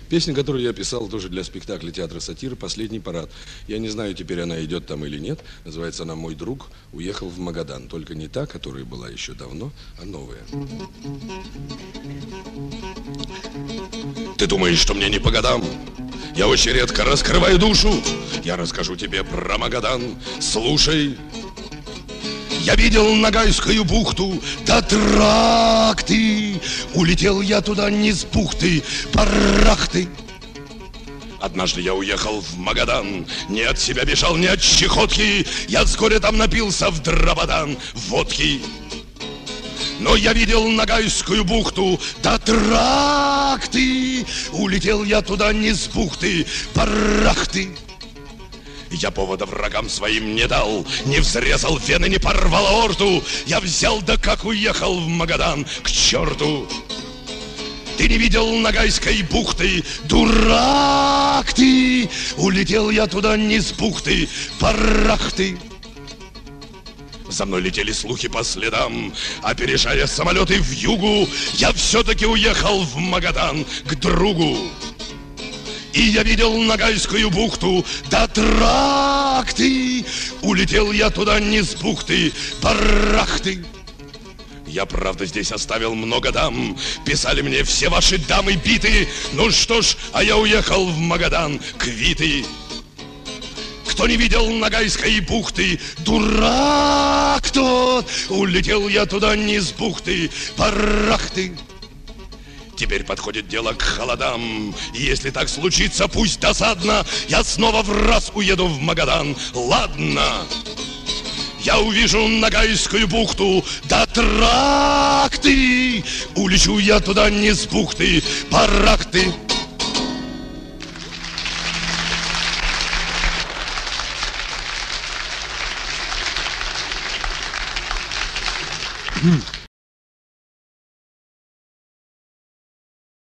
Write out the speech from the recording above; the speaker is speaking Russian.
Песня, которую я писал тоже для спектакля театра сатиры «Последний парад». Я не знаю, теперь она идет там или нет. Называется она «Мой друг уехал в Магадан». Только не та, которая была еще давно, а новая. Ты думаешь, что мне не по годам? Я очень редко раскрываю душу. Я расскажу тебе про Магадан. Слушай. Я видел Ногайскую бухту, да тракты. Улетел я туда не с бухты, барахты. Однажды я уехал в Магадан, не от себя бежал, не от чехотки. Я с горя там напился в драбадан водки. Но я видел Ногайскую бухту, да тракты. Улетел я туда не с бухты, барахты. Я повода врагам своим не дал, не взрезал вены, не порвал аорту. Я взял, да как уехал в Магадан, к черту. Ты не видел Ногайской бухты, дурак ты. Улетел я туда не с бухты, барахты. За мной летели слухи по следам, опережая самолеты в югу. Я все-таки уехал в Магадан к другу. И я видел Ногайскую бухту, да тракты. Улетел я туда не с бухты, барахты. Я, правда, здесь оставил много дам. Писали мне все ваши дамы биты. Ну что ж, а я уехал в Магадан, квиты. Кто не видел Ногайской бухты, дурак тот. Улетел я туда не с бухты, барахты. Теперь подходит дело к холодам. Если так случится, пусть досадно, я снова в раз уеду в Магадан. Ладно. Я увижу Ногайскую бухту, да тракты. Улечу я туда не с бухты, барахты.